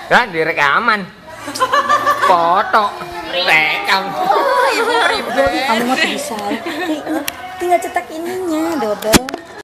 Kan direkaman. Foto. Rekam. Oh, ibu ribet. Kamu mah bisa. Tinggal cetak ininya, double.